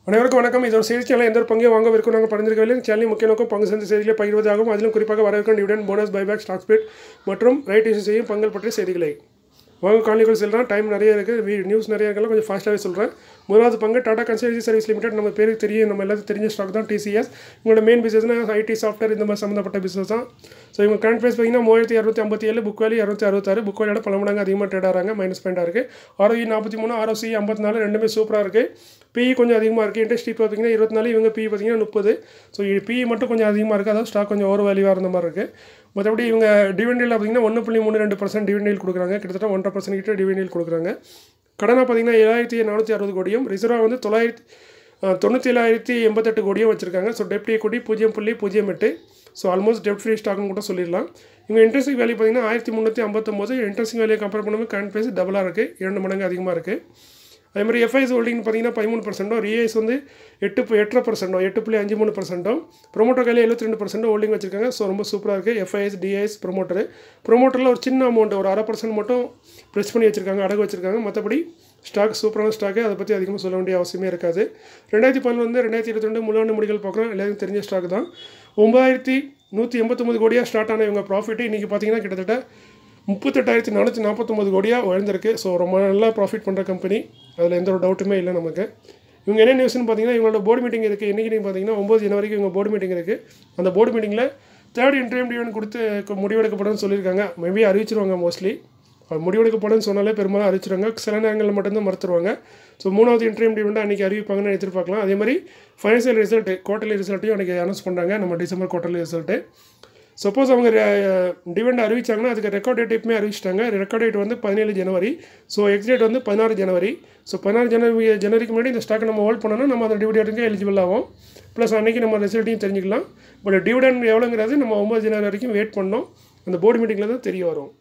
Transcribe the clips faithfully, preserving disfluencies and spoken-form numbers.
அனைவருக்கும் வணக்கம். இது ஒரு செய்தி சேனல். எந்த ஒரு பங்கையும் வாங்க விற்கும் நாங்கள் பரிந்துரைக்கவில்லை. சேனலின் முக்கிய நோக்கம் பங்கு சந்தை செய்திகளை பகிர்வதாகவும் அதிலும் குறிப்பாக வரவிருக்கும் dividend, bonus, buyback, stock split மற்றும் ரைட் இஷ்யூ செய்யும் பங்கள் பற்றிய செய்திகளை வாங்க காணொலிகள் சொல்கிறேன். டைம் நிறைய இருக்குது, நியூஸ் நிறைய இருக்கலாம், கொஞ்சம் ஃபாஸ்ட்டாகவே சொல்கிறேன். முதலாவது பங்கு டாடா கன்சல்டன்சி சர்வீஸ் லிமிடெட். நம்ம பேருக்கு தெரியும், நம்ம எல்லாத்துக்கும் தெரிஞ்ச ஸ்டாக் தான் டிசிஎஸ். இவங்களோட மெயின் பிஸ்னஸ்னால் ஐடி சாஃப்ட்வேர் இந்த மாதிரி சம்மந்தப்பட்ட பிஸ்னஸ் தான். ஸோ இவங்க கரண்ட் ப்ரைஸ் பார்த்தீங்கன்னா மூவாயிரத்தி இரநூத்தி ஐம்பத்தி ஏழு புக் வேலி இரநூத்தி அறுபத்தாறு புக் வேலியோட பல மடங்கு அதிகமாக ட்ரேட் ஆகிறாங்க. மைனஸ் பாயிண்டாக இருக்குது. ஆர்ஓஇ நாற்பத்தி மூணு ஆர்ஓசி ஐம்பத்தி நாலு ரெண்டுமே சூப்பராக இருக்குது. பிஇ கொஞ்சம் அதிகமாக இருக்குது. இண்டஸ்ட்ரி பார்த்தீங்கன்னா இருபத்தி நாலு இவங்க பிஇ பார்த்தீங்கன்னா முப்பது. ஸோ பிஇ மட்டும் கொஞ்சம் அதிகமாக இருக்குது. அதாவது ஸ்டாக் கொஞ்சம் ஓவர் வேல்யூவாக இருந்த மாதிரி இருக்குது. மற்றபடி இவங்க டிவிடெண்டில் பார்த்தீங்கன்னா ஒன்று புள்ளி மூணு ரெண்டு பர்சன்ட் டிவிடெண்ட் கொடுக்குறாங்க. கிட்டத்தட்ட ஒன்றரை பர்சன்ட் கிட்ட டிவிடெண்ட் கொடுக்குறாங்க. கடனாக பார்த்தீங்கன்னா ஏழாயிரத்தி நானூற்றி அறுபது கோடியும் ரிசர்வாக வந்து தொள்ளாயிரத்தி தொண்ணூற்றி ஏழாயிரத்தி எண்பத்தெட்டு கோடியும் வச்சிருக்காங்க. ஸோ டெப்ட் ஈக்விட்டி பூஜ்ஜியம் புள்ளி பூஜ்ஜியம் எட்டு. ஸோ ஆல்மோஸ்ட் டெப்ட் ஃப்ரீ ஸ்டாக்னு கூட சொல்லிடலாம். இவங்க இன்ட்ரெஸ்டிங் வேல்யூ பார்த்தீங்கன்னா ஆயிரத்தி முந்நூற்றி ஐம்பத்தொம்போது. இன்ட்ரெஸ்டிங் வேல்யூ கம்பேர் பண்ணும்போது கரண்ட் ப்ரைஸ் டபுளாக இருக்குது, இரண்டு மடங்கு அதிகமாக இருக்குது. அதே மாதிரி எஃப்ஐஎஸ் ஹோல்டிங் பார்த்தீங்கன்னா பதிமூணு பர்சன்ட்டும், ரிஐஎஸ் வந்து எட்டு எட்டரை பர்சன்ட்டும் எட்டு புள்ளி அஞ்சு மூணு பர்சன்ட்டும், ப்ரொமோட்டர் கையில் எழுபத்தி ரெண்டு பர்சன்ட் ஹோல்டிங் வச்சிருக்காங்க. ஸோ ரொம்ப சூப்பராக இருக்குது. எஃப்ஐஎஸ், டிஐஎஸ், ப்ரொமோட்டர் ப்ரொமோட்டரில் ஒரு சின்ன அமௌண்ட் ஒரு அரை பர்சன்ட் மட்டும் ப்ரெஸ் பண்ணி வச்சிருக்காங்க, அடகு வச்சிருக்காங்க. மற்றபடி ஸ்டாக் சூப்பரான ஸ்டாக்கு, அதை பற்றி அதிகமாக சொல்ல வேண்டிய அவசியமே இருக்காது. ரெண்டாயிரத்தி பதினொன்று ரெண்டாயிரத்தி இருபத்தி ரெண்டு முழு முடிகள் பார்க்குறோம். எல்லாருக்கும் தெரிஞ்ச ஸ்டாக் தான். ஒன்பதாயிரத்தி நூற்றி எண்பத்தொம்பது கோடியாக ஸ்டார்ட் ஆன இவங்க ப்ராஃபிட்டு இன்றைக்கி பார்த்தீங்கன்னா கிட்டத்தட்ட முப்பத்தெட்டாயிரத்தி நானூற்றி நாற்பத்தொம்பது கோடியாக உயர்ந்திருக்கு. ஸோ ரொம்ப நல்லா ப்ராஃபிட் பண்ணுற கம்பெனி, அதில் எந்த ஒரு டவுட்டுமே இல்லை நமக்கு. இவங்க என்ன நியூஸ்னு பார்த்தீங்கன்னா இவங்களோட போர்டு மீட்டிங் இருக்குது. இன்றைக்கி நீங்கள் பார்த்தீங்கன்னா ஒம்பது ஜனவரிக்கு இவங்க போர்டு மீட்டிங் இருக்குது. அந்த போர்டு மீட்டிங்கில் தேர்ட் இன்ட்ரீம் டிவிடெண்ட் கொடுத்து முடிவெடுக்கப்படும் சொல்லியிருக்காங்க. மேபி அறிவிச்சிருவாங்க. மோஸ்ட்லி முடிவெடுக்கப்படும் சொன்னாலே பெரும்பாலும் அறிவிச்சிருவாங்க. சில நேரங்களில் மட்டும்தான் மறுத்துருவாங்க. ஸோ மூணாவது இன்ட்ரீம் டிவிடெண்ட் அன்றைக்கி அறிவிப்பாங்கன்னு எதிர்பார்க்கலாம். அதே மாதிரி ஃபைனான்சியல் ரிசல்ட்டு குவார்ட்டர்லி ரிசல்ட்டையும் அன்றைக்கி அனௌன்ஸ் பண்ணாங்க. நம்ம டிசம்பர் குவார்ட்டர்லி ரிசல்ட்டு. சப்போஸ் அவங்க டிவிடெண்ட் அறிவிச்சாங்கன்னா அதுக்கு ரெக்கார்ட் டேட் எப்பவுமே அறிவிச்சிட்டாங்க. ரெக்கார்ட் டேட் வந்து பதினேழு ஜனவரி. ஸோ எக்ஸ்டேட் வந்து பதினாறு ஜனவரி. ஸோ பதினாறு ஜனவரி ஜனவரிக்கு முன்னாடி இந்த ஸ்டாக்கை நம்ம ஹோல்ட் பண்ணோன்னா நம்ம அந்த டிவிடெண்டுக்கு எலிஜிபிள் ஆகும். ப்ளஸ் அன்றைக்கி நம்ம ரிசல்ட்டையும் தெரிஞ்சுக்கலாம். பட் டிவிடெண்ட் எவ்வளோங்கிறது நம்ம ஒம்பது ஜனவரி வரைக்கும் வெயிட் பண்ணோம். அந்த போர்டு மீட்டிங்கில் தான் தெரிய வரும்.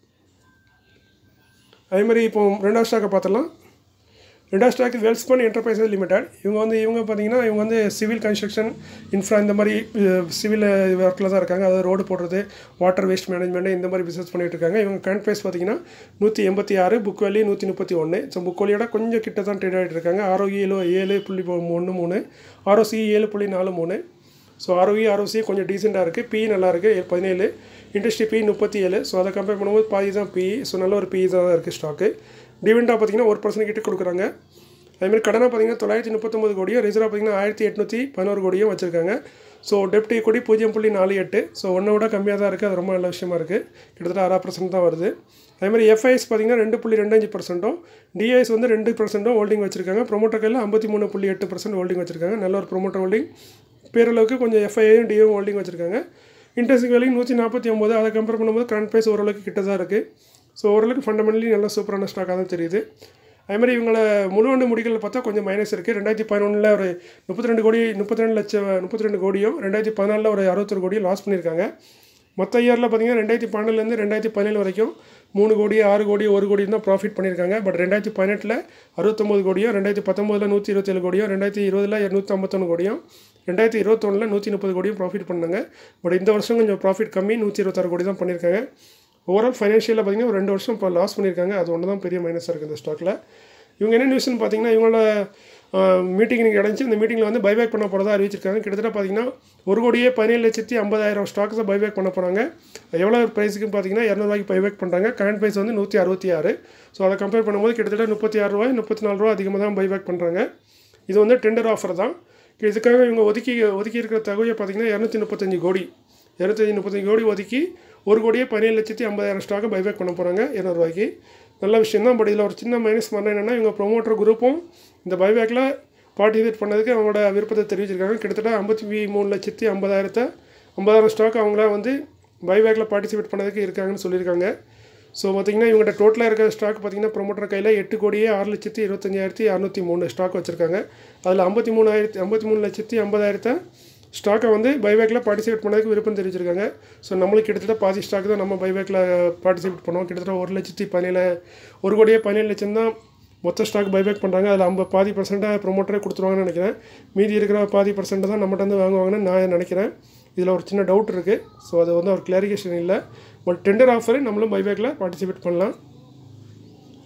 அதே மாதிரி இப்போ ரெண்டாவது ஸ்டாக்கை பார்த்துடலாம். ரெண்டாவது ஸ்டாக் வெல்ஸ்பன் என்டர்பிரைசஸ் லிமிடெட். இவங்க வந்து இவங்க பார்த்தீங்கன்னா இவங்க வந்து சிவில் கன்ஸ்ட்ரக்ஷன், இன்ஃப்ரா இந்த மாதிரி சிவில் ஒர்க்கில் தான் இருக்காங்க. அதாவது ரோடு போடுறது, வாட்டர் வேஸ்ட் மேனேஜ்மெண்ட் இந்த மாதிரி பிஸ்னஸ் பண்ணிகிட்டு இருக்காங்க. இவங்க கரண்ட் ப்ரைஸ் பார்த்தீங்கன்னா நூற்றி எண்பத்தி ஆறு புக் வேலி நூற்றி முப்பத்தி ஒன்று. ஸோ புக் வேலியோட கொஞ்சம் கிட்ட தான் ட்ரேட் ஆகிட்டு இருக்காங்க. ஆர்ஓஇ ஏழு புள்ளி ஒன்று மூணு, ஆர்ஓசி ஏழு புள்ளி நாலு மூணு. ஸோ ஆர்ஓஇ ஆர்ஓசி கொஞ்சம் டீசெண்டாக இருக்குது. பிஇ நல்லா இருக்குது பதினேழு, இண்டஸ்ட்ரி பிஇ முப்பத்தி ஏழு. ஸோ அதை கம்பேர் பண்ணும்போது பாதி தான் பிஇ. ஸோ நல்ல ஒரு பிஇ தான் இருக்குது ஸ்டாக்கு. டிவிடெண்டாக பார்த்தீங்கன்னா ஒரு பர்சன்ட் கிட்ட கொடுக்குறாங்க. அதுமாதிரி கடனாக பார்த்தீங்கன்னா தொள்ளாயிரத்தி முப்பத்தொம்பது கோடியும் ரிசர்வாக பார்த்தீங்கன்னா ஆயிரத்தி எட்நூற்றி பதினோரு கோடியும் வச்சிருக்காங்க. ஸோ டெப்ட் ஈக்விட்டி பூஜ்ஜியம் புள்ளி நாலு எட்டு. ஸோ ஒன்றை விட கம்மியாக தான் இருக்குது. அது ரொம்ப நல்ல விஷயமா இருக்குது. கிட்டத்தட்ட அரை பர்சன்ட் தான் வருது. அதேமாதிரி எஃப்ஐஎஸ் பார்த்தீங்கன்னா ரெண்டு புள்ளி ரெண்டு அஞ்சு பர்சன்ட்டும், டிஐஎஸ் வந்து ரெண்டு பர்சன்ட்டும் ஹோல்டிங் வச்சிருக்காங்க. ப்ரொமோட்டர் கையில் ஐம்பத்தி மூணு புள்ளி எட்டு பர்சன்ட் ஹோல்டிங் வச்சிருக்காங்க. நல்ல ஒரு ப்ரொமோட்டர் ஹோல்டிங். பேரளவுக்கு கொஞ்சம் எஃப்ஐஐயும் டிஐயும் ஹோல்டிங் வச்சிருக்காங்க. இன்ட்ரெஸ்ட் வேலையும் நூற்றி நாற்பத்தி ஒம்பது. அதை கம்பேர் பண்ணும்போது கரண்ட் ப்ரைஸ் ஓரளவுக்கு கிட்ட தான் இருக்குது. ஸோ ஓரளவுக்கு ஃபண்டமெண்டலி நல்ல சூப்பரான ஸ்டாக்காக தான் தெரியுது. அதுமாதிரி இவங்களை முழுவண்டு முடிகளில் பார்த்தா கொஞ்சம் மைனஸ் இருக்குது. ரெண்டாயிரத்தி பதினொன்றில் ஒரு முப்பத்தி ரெண்டு கோடி முப்பத்தி ரெண்டு லட்சம் முப்பத்தி ரெண்டு கோடியும் ரெண்டாயிரத்தி பதினாலில் ஒரு அறுபத்தொரு கோடியும் லாஸ் பண்ணியிருக்காங்க. மற்ற இயரில் பார்த்தீங்கன்னா ரெண்டாயிரத்தி பன்னெண்டுலேருந்து ரெண்டாயிரத்தி பதினேழு வரைக்கும் மூணு கோடி ஆறு கோடி ஒரு கோடி தான் ப்ராஃபிட் பண்ணியிருக்காங்க. பட் ரெண்டாயிரத்தி பதினெட்டில் அறுபத்தொம்பது கோடியும், ரெண்டாயிரத்தி பத்தொம்போதில் நூற்றி இருபத்தேழு கோடியும், ரெண்டாயிரத்தி இருபதில் இரநூத்தி ஐம்பத்தொன்று கோடியும், ரெண்டாயிரத்தி இருபத்தொன்னில் நூற்றி முப்பது கோடியும் ப்ராஃபிட் பண்ணாங்க. பட் இந்த வருஷம் கொஞ்சம் ப்ராஃபிட் கம்மி, நூற்றி இருபத்தாறு கோடி தான் பண்ணியிருக்காங்க. ஓவரால் ஃபைனான்ஷியலில் பார்த்தீங்கன்னா ஒரு ரெண்டு வருஷம் இப்போ லாஸ் பண்ணியிருக்காங்க. அது ஒன்று தான் பெரிய மைனஸாக இருக்குது இந்த ஸ்டாக்கில். இவங்க என்ன நியூஸ்னு பார்த்தீங்கன்னா இவங்களோட மீட்டிங் இன்றைக்கி அடைஞ்சி இந்த மீட்டிங்கில் வந்து பைபேக் பண்ண போகிறதா அறிவிச்சிருக்காங்க. கிட்டத்தட்ட பார்த்தீங்கன்னா ஒரு கோடியே பதினேழு லட்சத்தி ஐம்பதாயிரம் ஸ்டாக்ஸை பைபேக் பண்ண போகிறாங்க. எவ்வளோ ப்ரைஸுக்கு பார்த்தீங்கன்னா இரநூறுவாய்க்கு பைபேக் பண்ணுறாங்க. கரண்ட் ப்ரைஸ் வந்து நூற்றி அறுபத்தி ஆறு. ஸோ அதை கம்பேர் பண்ணும்போது கிட்டத்தட்ட முப்பத்தி ஆறு ரூபாய் முப்பத்தி நாலு ரூபா அதிகமாக தான் பைபேக் பண்ணுறாங்க. இது வந்து டெண்டர் ஆஃபர் தான். இதுக்காக இவங்க ஒதுக்கி ஒதுக்கி இருக்கிற தொகையை பார்த்தீங்கன்னா இரநூத்தி முப்பத்தஞ்சு கோடி இரநூத்தி முப்பத்தஞ்சு கோடி ஒதுக்கி ஒரு கோடியே பதினேழு லட்சத்தி ஐம்பதாயிரம் ஸ்டாக்கை பைபேக் பண்ண போகிறாங்க இரநூறுவாய்க்கு. நல்ல விஷயம் தான். பட் இதில் ஒரு சின்ன மைனஸ் பண்ண என்னென்னா இவங்க ப்ரொமோட்டர் குரூப்பும் இந்த பைபேக்கில் பார்ட்டிசிபேட் பண்ணதுக்கு அவங்களோட விருப்பத்தை தெரிவிச்சிருக்காங்க. கிட்டத்தட்ட ஐம்பத்தி மூணு லட்சத்தி ஐம்பதாயிரத்தை ஐம்பதாயிரம் ஸ்டாக் அவங்கள வந்து பைபேக்கில் பார்ட்டிசிபேட் பண்ணதுக்கு இருக்காங்கன்னு சொல்லியிருக்காங்க. ஸோ பார்த்திங்கன்னா இவங்கள்ட்ட டோட்டலாக இருக்கிற ஸ்டாக் பார்த்திங்கன்னா ப்ரொமோட்டர் கையில் எட்டு கோடியே ஆறு லட்சத்தி இருபத்தஞ்சாயிரத்தி அறுநூற்றி மூணு ஸ்டாக் வச்சுருக்காங்க. அதில் ஐம்பத்தி மூணாயிரத்தி ஐம்பத்தி மூணு லட்சத்தி ஐம்பதாயிரத்தை ஸ்டாக்கை வந்து பைபேக்கில் பார்ட்டிசிபேட் பண்ணதுக்கு விருப்பம் தெரிவிச்சிருக்காங்க. ஸோ நம்மளுக்கு கிட்டத்தட்ட பாதி ஸ்டாக் தான் நம்ம பைபேக்கில் பார்ட்டிசிபேட் பண்ணுவோம். கிட்டத்தட்ட ஒரு லட்சத்தி பதினேழு ஒரு கோடியே பதினேழு லட்சம் தான் மொத்த ஸ்டாக் பைபேக் பண்ணுறாங்க. அதில் ஐம்பது பாதி பர்சென்ட்டாக ப்ரொமோட்டரே கொடுத்துருவாங்கன்னு நினைக்கிறேன். மீதி இருக்கிற பாதி பர்சென்ட் தான் நம்மகிட்ட வந்து வாங்குவாங்கன்னு நான் நினைக்கிறேன். இதில் ஒரு சின்ன டவுட் இருக்குது. ஸோ அது வந்து ஒரு கிளாரிஃபிகேஷன் இல்லை. பட் டெண்டர் ஆஃபர் நம்மளும் பைபேக்கில் பார்ட்டிசிபேட் பண்ணலாம்.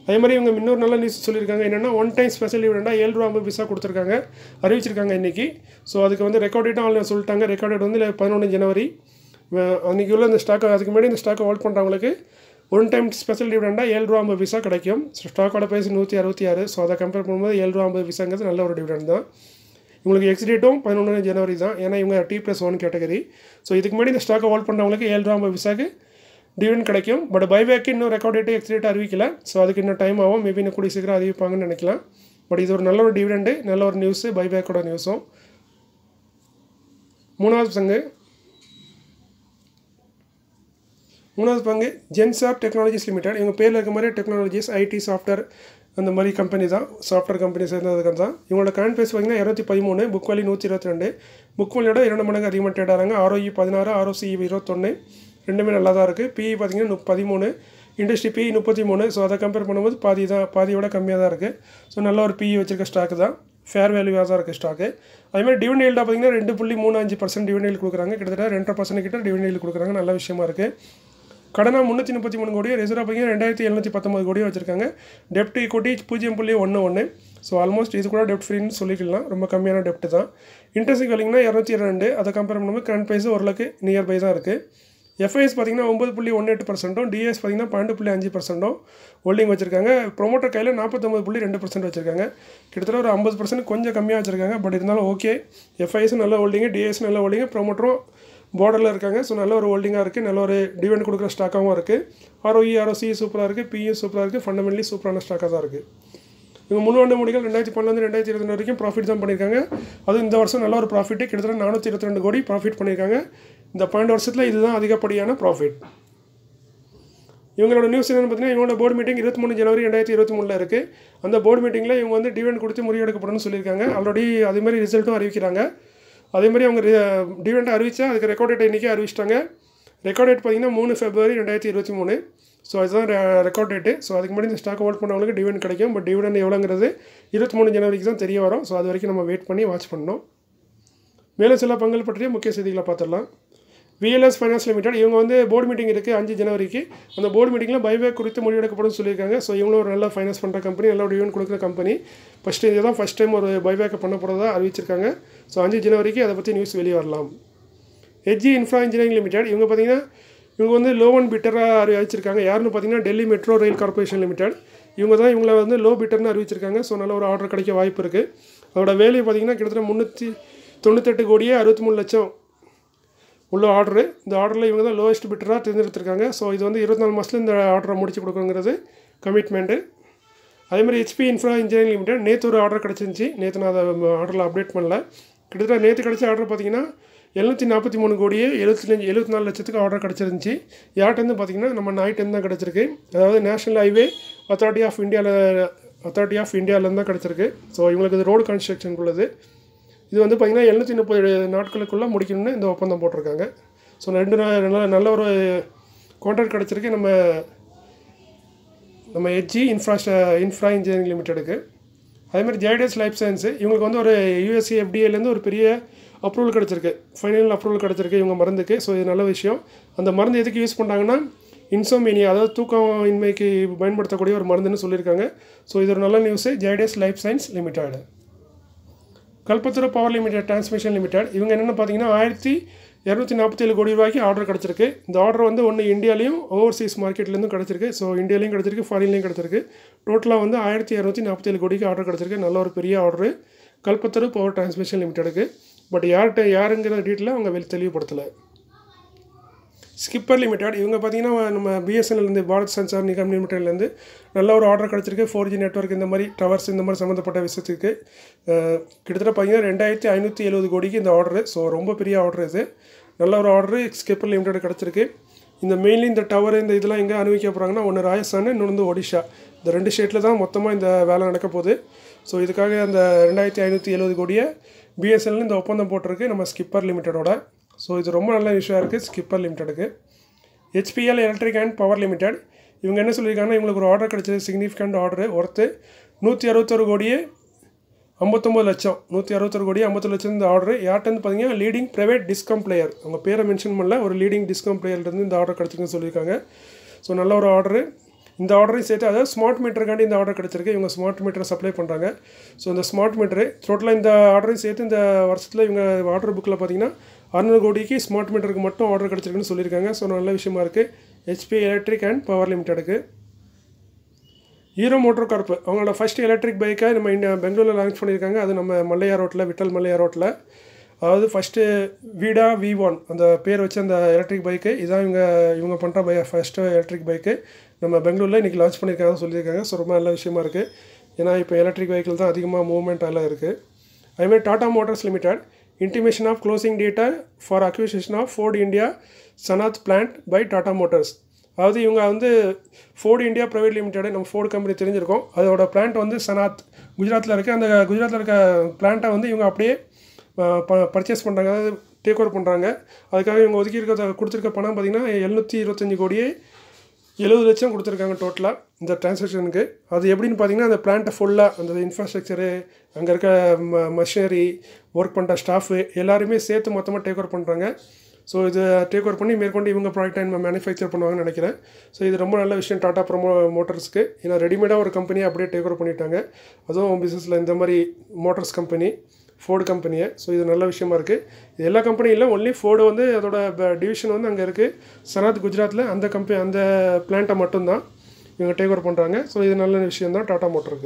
அதே மாதிரி இவங்க இன்னொரு நல்ல நியூஸ் சொல்லியிருக்காங்க என்னென்னா ஒன் டைம் ஸ்பெஷல் டிவிடெண்டாக ஏழு ரூபா ஐம்பது பைசா கொடுத்துருக்காங்க அறிவிச்சிருக்காங்க இன்றைக்கி. ஸோ அதுக்கு வந்து ரெக்கார்ட் டேட்டும் ஆன்லைன் சொல்லிட்டாங்க. ரெக்கார்ட் டேட் வந்து பதினொன்று ஜனவரி. அன்றைக்கி உள்ள இந்த ஸ்டாக்கை அதுக்கு முன்னாடி இந்த ஸ்டாக்கை ஹோல்ட் பண்ணுறவங்களுக்கு ஒன் டைம் ஸ்பெஷல் டிவிடெண்டாக ஏழு ரூபா ஐம்பது பைசா கிடைக்கும். ஸோ ஸ்டாக்கோட ப்ரைஸ் நூற்றி அறுபத்தி ஆறு. ஸோ அதை கம்பேர் பண்ணும்போது ஏழு ரூபா ஐம்பது பைசாங்கிறது நல்ல ஒரு டிவிடெண்ட் தான். இவங்களுக்கு எக்ஸ் டேட்டும் பதினொன்று ஜனவரி தான். ஏன்னா இவங்க T plus one category. So இதுக்கு முன்னாடி இந்த ஸ்டாக்கை ஹோல்ட் பண்ணுறவங்களுக்கு ஏழு ரூபா ஐம்பது பைசாக்கு டிவிடெண்ட் கிடைக்கும். பட் பைபேக்கு இன்னும் ரெக்கார்ட் டேட்டு எக்ஸ் டேட் அறிவிக்கல. ஸோ அதுக்கு இன்னும் டைம் ஆகும். மேபி இன்னும் கூடிய சீக்கிரம் அறிவிப்பாங்கன்னு நினைக்கலாம். பட் இது ஒரு நல்ல ஒரு டிவிடெண்டு, நல்ல ஒரு நியூஸு, பைபேக்கோட நியூஸும். மூணாவது பங்கு மூணாவது பங்கு ஜென்சார் டெக்னாலஜிஸ் லிமிடெட். இவங்க பேரில் இருக்க மாதிரி டெக்னாலஜிஸ், ஐடி, சாஃப்ட்வேர் அந்த மாதிரி கம்பெனி தான். சாஃப்ட்வேர் கம்பெனி சேர்ந்ததுக்கு தான். இவங்களோட கரண்ட் ப்ரைஸ் பார்த்திங்கன்னா இரநூத்தி பதிமூணு, புக் வேல்யூ நூற்றி இருபத்தி ரெண்டு. புக் வேல்யோட இரண்டு மடங்கு அதிகமாக ட்ரேட் ஆகிறாங்க. ஆர்ஓஇ பதினாறு, ஆர்ஓசி இருபத்தொன்று, ரெண்டுமே நல்லா தான் இருக்குது. பிஇ பார்த்திங்கன்னா பதிமூணு, இண்டஸ்ட்ரி பிஇ முப்பத்தி மூணு. ஸோ அதை கம்பேர் பண்ணும்போது பாதி தான், பாதியோட கம்மியாக தான் இருக்குது. ஸோ நல்ல ஒரு பிஇ வச்சிருக்க ஸ்டாக்கு தான். ஃபேர் வேல்யூவாக தான் இருக்குது ஸ்டாக்கு. அதேமாதிரி டிவிடெண்ட் ஈல்டாக பார்த்திங்கன்னா ரெண்டு புள்ளி மூணு அஞ்சு பர்சன்ட் டிவிடெண்ட் கொடுக்குறாங்க. கிட்டத்தட்ட ரெண்டரை பர்சன்ட் கிட்ட டிவிடெண்ட் ஈல்டு கொடுக்குறாங்க. நல்ல விஷயமா இருக்குது. கடனாக முந்நூற்றி முப்பத்தி மூணு கோடியோ, ரிசர்வ் பார்த்திங்கன்னா ரெண்டாயிரத்தி எழுநூற்றி பத்தொம்பது கோடியோ வச்சிருக்காங்க. டெப்ட் ஈக்விட்டி பூஜ்ஜியம் புள்ளி ஒன்று ஒன்று. ஸோ ஆல்மோஸ்ட் இது கூட டெப்ட் ஃப்ரீன்னு சொல்லிக்கலாம். ரொம்ப கம்மியான டெப்ட் தான். இன்ட்ரெஸ்ட் கழிங்கன்னா இரநூத்தி ரெண்டு. அதை கம்பேர் பண்ணும்போது கரண்ட் ப்ரைஸ் ஓரளவுக்கு நியர்பை தான் இருக்குது. எஃப்ஐஎஸ் பார்த்திங்கன்னா ஒம்பது புள்ளி ஒன்று எட்டு பர்சென்ட்டும், டிஎஸ் பார்த்திங்கன்னா பன்னெண்டு புள்ளி அஞ்சு பர்சென்ட்டும் ஹோல்டிங் வச்சிருக்காங்க. ப்ரொமோட்டர் கையில் நாற்பத்தொம்பது புள்ளி ரெண்டு பர்சன்ட் வச்சிருக்காங்க. கிட்டத்தட்ட ஒரு ஐம்பது பர்சன்ட் கொஞ்சம் கம்மியாக வச்சிருக்காங்க. பட் இருந்தாலும் ஓகே. எஃப்ஐஎஸ் நல்ல ஹோல்டிங்கு, டிஎஸ் நல்ல ஹோல்டிங்கு, ப்ரொமோட்டரும் பார்டரில் இருக்காங்க. ஸோ நல்ல ஒரு ஹோல்டிங்காக இருக்குது. நல்ல ஒரு டிவிடெண்ட் கொடுக்குற ஸ்டாக்காகவும் இருக்குது. ஆர்ஓஇ, ஆர்ஓசி சூப்பராக இருக்குது. பிஇ சூப்பராக இருக்குது. ஃபண்டமெண்டலி சூப்பரான ஸ்டாக்காக தான் இருக்குது. இவங்க முன்னாண்டு முடிகள் ரெண்டாயிரத்தி பன்னெண்டு ரெண்டாயிரத்தி இருபத்தி வரைக்கும் ப்ராஃபிட் தான் பண்ணியிருக்காங்க. அதுவும் இந்த வருஷம் நல்ல ஒரு ப்ராஃபிட்டு, கிட்டத்தட்ட நானூற்றி இருபத்தி ரெண்டு கோடி ப்ராஃபிட் பண்ணியிருக்காங்க. இந்த பன்னெண்டு வருஷத்தில் இதுதான் அதிகப்படியான ப்ராஃபிட். இவங்களோட நியூஸ் என்னென்னு பார்த்தீங்கன்னா, இவங்களோட போர்டு மீட்டிங் இருபத்தி மூணு ஜனவரி ரெண்டாயிரத்தி இருபத்தி மூணில் இருக்குது. அந்த போர்டு மீட்டிங்கில் இவங்க வந்து டிவிடெண்ட் கொடுத்து முடிவெடுக்கப்படணும்னு சொல்லியிருக்காங்க. ஆல்ரெடி அதேமாதிரி ரிசல்ட்டும் அறிவிக்கிறாங்க. அதேமாதிரி அவங்க டிவிடெண்ட் அறிவித்தா அதுக்கு ரெக்கார்ட் டேட் இன்றைக்கி அறிவிச்சிட்டாங்க. ரெக்கார்ட் டேட் பார்த்திங்கன்னா மூணு ஃபெப்ரவரி ரெண்டாயிரத்தி இருபத்தி மூணு. ஸோ அதுதான் ரெக்கார்ட் டேட்டு. ஸோ அதுக்கு முன்னாடி இந்த ஸ்டாக் ஹோல்ட் பண்ணவங்களுக்கு டிவிடெண்ட் கிடைக்கும். பட் டிவிடெண்ட் எவ்வளோங்கிறது இருபத்தி மூணு ஜனவரிக்கு தான் தெரிய வரும். ஸோ அது வரைக்கும் நம்ம வெயிட் பண்ணி வாட்ச் பண்ணணும். மேலும் சில பங்குகள் பற்றிய முக்கிய செய்திகளை பார்த்துடலாம். விஎல்எஸ் ஃபைனான்ஸ் லிமிடெட் இவங்க வந்து போர்டு மீட்டிங் இருக்குது அஞ்சு ஜனவரிக்கு. அந்த போர்டு மீட்டிங்கில் பைபேக் குறித்து முடிவெடுக்கப்படும் சொல்லியிருக்காங்க. ஸோ இவங்களும் ஒரு நல்ல ஃபைனான்ஸ் பண்ணுற கம்பெனி, நல்ல டிவிடெண்ட் கொடுக்குற கம்பெனி. ஃபஸ்ட்டு இது தான் ஃபஸ்ட் டைம் ஒரு பைபேக்கை பண்ண போகிறதா அறிவிச்சிருக்காங்க. ஸோ அஞ்சு ஜனவரிக்கு அதை பற்றி நியூஸ் வெளியே வரலாம். ஹெச்ஜி இன்ஃப்ரா இன்ஜினியரிங் லிமிடெட் இவங்க பார்த்திங்கன்னா இவங்க வந்து லோ அண்ட் பிட்டராக அறிவிச்சிருக்காங்க. யாருன்னு பார்த்தீங்கன்னா Delhi metro rail corporation limited. இவங்க தான் இவங்களை வந்து லோ பிட்டர்னு அறிவிச்சிருக்காங்க. ஸோ நல்ல ஒரு ஆர்டர் கிடைக்க வாய்ப்பு இருக்குது. அதோட வேல்யூ பார்த்திங்கன்னா கிட்டத்தட்ட முந்நூற்றி தொண்ணூத்தெட்டு கோடியே அறுபத்தி மூணு லட்சம் உள்ள ஆர்டரு. இந்த ஆர்டரில் இவங்க தான் லோவஸ்ட் பிட்டராக தேர்ந்தெடுத்திருக்காங்க. ஸோ இது வந்து இருபத்தி நாலு மாதத்தில் இந்த ஆர்டரை முடிச்சு கொடுக்குங்கிறது கமிட்மெண்ட்டு. அதேமாதிரி ஹெச்பி இன்ஃப்ரா இன்ஜினியரிங் லிமிடெட் நேற்று ஒரு ஆர்டர் கிடச்சிருந்துச்சி. நேற்று நான் அதை ஆர்டரில் அப்டேட் பண்ணல. கிட்டத்தட்ட நேற்று கிடச்ச ஆர்டர் பார்த்திங்கன்னா எழுநூற்றி நாற்பத்தி மூணு கோடியே எழுபத்தஞ்சு எழுபத்தி நாலு லட்சத்துக்கு ஆர்டர் கிடச்சிருந்துச்சி. யார்ட்டேருந்து பார்த்திங்கன்னா நம்ம நாய்ட்டேருந்து தான் கிடச்சிருக்கு. அதாவது நேஷனல் ஹைவே அத்தாரிட்டி ஆஃப் இந்தியாவில் அத்தாரிட்டி ஆஃப் இந்தியாவிலேருந்து தான் கிடச்சிருக்கு. ஸோ இவங்களுக்கு இது ரோடு கன்ஸ்ட்ரக்ஷன் உள்ளது. இது வந்து பார்த்திங்கன்னா எழுநூற்றி முப்பது நாட்களுக்குள்ளே முடிக்கணும்னு இந்த ஒப்பந்தம் போட்டிருக்காங்க. ஸோ ரெண்டு நல்ல நல்ல ஒரு கான்ட்ராக்ட் கிடச்சிருக்கு நம்ம நம்ம ஹெச்ஜி இன்ஃப்ரா இன்ஃப்ரா இன்ஜினியரிங் லிமிடெடுக்கு. அதேமாதிரி ஜைடஸ் லைஃப் சயின்ஸு இவங்களுக்கு வந்து ஒரு யூஎஸ்ஏ எஃப்டிஏலேருந்து ஒரு பெரிய அப்ரூவல் கிடச்சிருக்கு. ஃபைனல் அப்ரூவல் கிடச்சிருக்கு இவங்க மருந்துக்கு. ஸோ இது நல்ல விஷயம். அந்த மருந்து எதுக்கு யூஸ் பண்ணுறாங்கன்னா இன்சோமீனியா, அதாவது தூக்கம் இன்மைக்கு பயன்படுத்தக்கூடிய ஒரு மருந்துன்னு சொல்லியிருக்காங்க. ஸோ இது ஒரு நல்ல news. Zydus life science limited. Kalpataru power limited transmission limited இவங்க என்னென்னு பார்த்தீங்கன்னா ஆயிரத்தி இரநூத்தி நாற்பத்தேழு கோடி ரூபாய்க்கு ஆர்டர் கிடச்சிருக்கு. இந்த ஆர்டர் வந்து ஒன்று இந்தியாலையும் ஓவர்சீஸ் மார்க்கெட்லேருந்தும் கிடச்சிருக்கு. ஸோ இந்தியாலையும் கிடச்சிருக்கு, ஃபாரின்லேயும் கிடச்சிருக்கு. டோட்டலாக வந்து ஆயிரத்தி இரநூத்தி நாற்பத்தேழு கோடிக்கு ஆர்டர் கிடச்சிருக்கு. நல்ல ஒரு பெரிய ஆர்டரு கல்பத்துறை பவர் டிரான்ஸ்மிஷன் லிமிடெடுக்கு. பட் யார்கிட்ட யாருங்கிற டீட்டெயிலாக அவங்க வெளி தெளிவுபடுத்தலை. ஸ்கிப்பர் லிமிடெட் இவங்க பார்த்திங்கன்னா நம்ம பிஎஸ்என்எல்லேருந்து பாரத் சஞ்சார் நிகம் லிமிடெட்லேருந்து நல்ல ஒரு ஆர்டர் கிடச்சிருக்கு. ஃபோர் ஜி நெட்ஒர்க் இந்த மாதிரி டவர்ஸ் இந்த மாதிரி சம்மந்தப்பட்ட விஷயத்துக்கு கிட்டத்தட்ட பார்த்திங்கன்னா ரெண்டாயிரத்தி ஐநூற்றி எழுபது கோடிக்கு இந்த ஆர்டரு. ஸோ ரொம்ப பெரிய ஆர்டர் இது. நல்ல ஒரு ஆர்டரு ஸ்கிப்பர் லிமிடெட் கிடச்சிருக்கு. இந்த மெயின்லி இந்த டவர் இந்த இதெல்லாம் எங்கே அனுபவிக்க போகிறாங்கன்னா ஒன்று ராஜஸ்தான், இன்னொன்று வந்து ஒடிஷா. இந்த ரெண்டு ஸ்டேட்டில் தான் மொத்தமாக இந்த வேலை நடக்க போகுது. ஸோ இதுக்காக அந்த ரெண்டாயிரத்தி ஐநூற்றி எழுபது கோடியை பிஎஸ்என்எல் இந்த ஒப்பந்தம் போட்டிருக்கு நம்ம ஸ்கிப்பர் லிமிடெடோட. ஸோ இது ரொம்ப நல்ல விஷயம் இருக்குது ஸ்கிப்பர் லிமிடெடுக்கு. HPL electric and power limited இவங்க என்ன சொல்லியிருக்காங்கன்னா இவங்களுக்கு ஒரு ஆர்டர் கிடச்சிது. சிக்னிஃபிகண்ட் ஆர்டரு ஒர்த்து நூற்றி அறுபத்தொரு கோடியே ஐம்பத்தொம்பது லட்சம் நூற்றி அறுபத்தொரு கோடி ஐம்பத்தொரு லட்சம் இந்த ஆர்டர். யார்ட்டேருந்து பார்த்தீங்கன்னா லீடிங் ப்ரைவேட் டிஸ்கம் பிளேயர், அவங்க பேரை மென்ஷன் பண்ணல, ஒரு லீடிங் டிஸ்கம் பிளேயர்லேருந்து இந்த ஆர்டர் கிடச்சிருக்குன்னு சொல்லியிருக்காங்க. ஸோ நல்ல ஒரு ஆர்டரு. இந்த ஆர்டரையும் சேர்த்து அதாவது ஸ்மார்ட் மீட்டருக்காண்டி இந்த ஆர்டர் கிடச்சிருக்கு. இவங்க ஸ்மார்ட் மீட்டரை சப்ளை பண்ணுறாங்க. ஸோ இந்த ஸ்மார்ட் மீட்டரு டோட்டலாக இந்த ஆர்டரையும் சேர்த்து இந்த வருஷத்தில் இவங்க ஆர்டர் புக்கில் பார்த்தீங்கன்னா அறுநூறு கோடிக்கு ஸ்மார்ட் மீட்டருக்கு மட்டும் ஆர்டர் கிடச்சிருக்குன்னு சொல்லியிருக்காங்க. ஸோ நல்ல விஷயமா இருக்குது ஹெச்பி எலக்ட்ரிக் அண்ட் பவர் லிமிடெடுக்கு. ஹீரோ மோட்டர் கார்ப் அவங்களோட ஃபஸ்ட் எலக்ட்ரிக் பைக்கை நம்ம இந்தியா பெங்களூரில் லான்ச் பண்ணியிருக்காங்க. அது நம்ம மல்லையா ரோட்டில் விட்டல் மல்லையா ரோட்டில். அதாவது ஃபஸ்ட்டு வீடா வி ஒன் அந்த பேர் வச்சு அந்த எலக்ட்ரிக் பைக்கு இதான் இவங்க இவங்க பண்ணுற பை ஃபஸ்ட்டு எலக்ட்ரிக் பைக்கு நம்ம பெங்களூரில் இன்றைக்கி லான்ச் பண்ணியிருக்காங்க சொல்லியிருக்காங்க. ஸோ ரொம்ப நல்ல விஷயமா இருக்குது. ஏன்னா இப்போ எலக்ட்ரிக் வெஹிக்கிள் தான் அதிகமாக மூவ்மெண்ட் எல்லாம் இருக்குது. அதுமாதிரி Tata motors limited intimation of closing data for acquisition of Ford India Sanand plant by Tata motors. அதாவது இவங்க வந்து ஃபோர்ட் இந்தியா ப்ரைவேட் லிமிடெட் நம்ம ஃபோர்ட் கம்பெனி தெரிஞ்சிருக்கோம். அதோட பிளான்ட் வந்து சனாத் குஜராத்தில் இருக்குது. அந்த குஜராத்தில் இருக்க பிளான்ட்டை வந்து இவங்க அப்படியே ப பர்ச்சேஸ் பண்ணுறாங்க, அதாவது டேக் ஓவர் பண்ணுறாங்க. அதுக்காக இவங்க ஒதுக்கி இருக்க கொடுத்துருக்க பணம் பார்த்திங்கன்னா எழுநூற்றி இருபத்தஞ்சி கோடியே எழுபது லட்சம் கொடுத்துருக்காங்க டோட்டலாக இந்த டிரான்சாக்ஷனுக்கு. அது எப்படின்னு பார்த்தீங்கன்னா அந்த பிளான்ட்டை ஃபுல்லாக அந்த இன்ஃப்ராஸ்ட்ரக்சரு அங்கே இருக்க ம மஷினரி ஒர்க் பண்ணுற ஸ்டாஃபு எல்லாருமே சேர்த்து மொத்தமாக டேக் ஓவர் பண்ணுறாங்க. ஸோ இது டேக் ஓவர் பண்ணி மேற்கொண்டு இவங்க ப்ராடக்டை நம்ம மேனுஃபேக்சர் பண்ணுவாங்கன்னு நினைக்கிறேன். ஸோ இது ரொம்ப நல்ல விஷயம் டாடா ப்ரமோ மோட்டர்ஸ்க்கு. ஏன்னா ரெடிமேடாக ஒரு கம்பெனியை அப்படியே டேக் ஓவர் பண்ணிட்டாங்க. அதுவும் பிஸ்னஸில் இந்த மாதிரி மோட்டர்ஸ் கம்பெனி ஃபோர்டு கம்பெனியை. ஸோ இது நல்ல விஷயமா இருக்குது. இது எல்லா கம்பெனியும் இல்லை, ஒன்லி ஃபோர்டு வந்து அதோட டிவிஷன் வந்து அங்கே இருக்குது சனாத் குஜராத்தில். அந்த கம்பெனி அந்த பிளான்ட்டை மட்டும்தான் இவங்க டேக் ஓவர் பண்ணுறாங்க. ஸோ இது நல்ல விஷயம் தான் டாடா மோட்டருக்கு.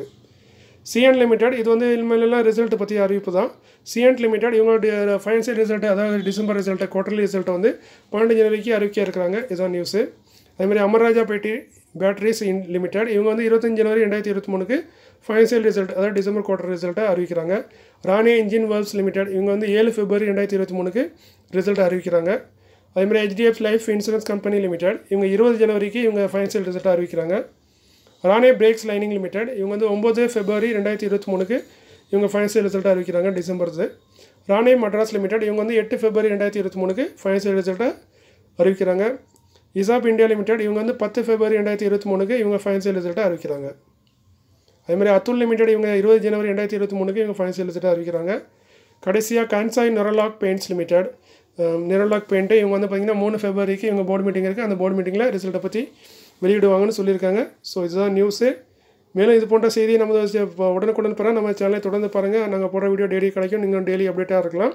சிஎன் லிமிடெட் இது வந்து இனிமேலாம் ரிசல்ட் பற்றி அறிவிப்பு தான். சிஎன் லிமிடெட் இவங்களோட ஃபைனான்சியல் ரிசல்ட்டு அதாவது டிசம்பர் ரிசல்ட்டு குவார்டர்லி ரிசல்ட்டை வந்து பன்னெண்டு ஜனவரிக்கு அறிவிக்க இருக்கிறாங்க. இதுதான் நியூஸு. அதுமாதிரி அமர்ராஜா பேட்டி பேட்டரிஸ் இன் லிமிடெட் இவங்க வந்து இருபத்தஞ்சு ஜனவரி ரெண்டாயிரத்தி இருபத்தி மூணுக்கு ஃபைனான்சியல் ரிசல்ட் அதாவது டிசம்பர் குவார்டர் ரிசல்ட்டை அறிவிக்கிறாங்க. ராணே இன்ஜின் வேர்ல்ஸ் லிமிடெட் இவங்க வந்து ஏழு பிப்ரவரி ரெண்டாயிரத்தி இருபத்தி மூணுக்கு ரிசல்ட்டை அறிவிக்கிறாங்க. அதேமாதிரி HDF life insurance company limited இவங்க இருபது ஜனவரிக்கு இவங்க ஃபைனான்சியல் ரிசல்ட்டை அறிவிக்கிறாங்க. ராணே பிரேக்ஸ் லைனிங் லிமிடெட் இவங்க வந்து ஒம்பது பிப்ரவரி ரெண்டாயிரத்தி இருபத்தி மூணுக்கு இவங்க ஃபைனான்சியல் ரிசல்ட்டை அறிவிக்கிறாங்க டிசம்பர்ஸு. ராணே மட்ராஸ் லிமிடெட் இவங்க வந்து எட்டு பிப்ரவரி ரெண்டாயிரத்தி இருபத்தி மூணுக்கு ஃபைனான்சியல் ரிசல்ட்டை அறிவிக்கிறாங்க. இசாப் இந்தியா லிமிடெட் இவங்க வந்து பத்து பிப்ரவரி ரெண்டாயிரத்தி இருபத்தி மூணுக்கு இவங்க ஃபைனான்சியல் ரிசல்ட்டை அறிவிக்கிறாங்க. அதேமாதிரி அத்துல் லிமிடெட் இவங்க இருபது ஜனவரி ரெண்டாயிரத்தி இருபத்தி மூணுக்கு இவங்க ஃபைனான்சியல் ரிசல்ட்டை அறிவிக்கிறாங்க. கடைசியாக Kansai Nerolac paints limited Nerolac paint இவங்க வந்து பார்த்திங்கன்னா மூணு பிப்ரவரிக்கு இவங்க போர்டு மீட்டிங் இருக்குது. அந்த போர்டு மீட்டிங்கில் ரிசல்ட்டை பற்றி வெளியிடுவாங்கன்னு சொல்லியிருக்காங்க. ஸோ இதுதான் நியூஸு. மேலும் இது போன்ற செய்தியை நம்ம உடனுக்குடன் பெற நம்ம சேனலை தொடர்ந்து பாருங்கள். நாங்கள் போடுற வீடியோ டெய்லி கிடைக்கும். நீங்கள் டெய்லி அப்டேட்டாக இருக்கலாம்.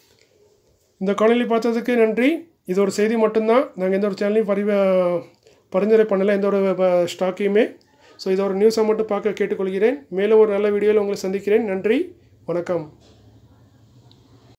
இந்த காணொலி பார்த்ததுக்கு நன்றி. இது ஒரு செய்தி மட்டும்தான். நாங்கள் எந்த ஒரு சேனலையும் பரி பரிந்துரை பண்ணலை எந்த ஒரு ஸ்டாக்கையுமே. ஸோ இதை ஒரு நியூஸை மட்டும் பார்க்க கேட்டுக்கொள்கிறேன். மேலும் ஒரு நல்ல வீடியோவில் உங்களை சந்திக்கிறேன். நன்றி, வணக்கம்.